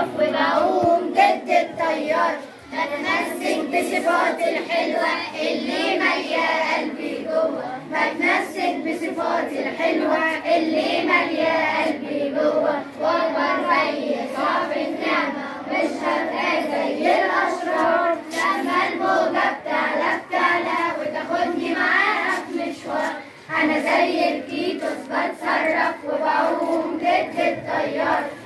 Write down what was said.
بتصرف وبعوم ضد التيار، بتمسك بصفاتي الحلوة اللي مالية قلبي جوه، بتمسك بصفاتي الحلوة اللي مالية قلبي جوه، واكبر زي صعب النعمة مش هبقى زي الأشرار، لما الموجة بتعلى وتاخدني معاها في مشوار، أنا زي الكيتوس بتصرف وبعوم ضد التيار.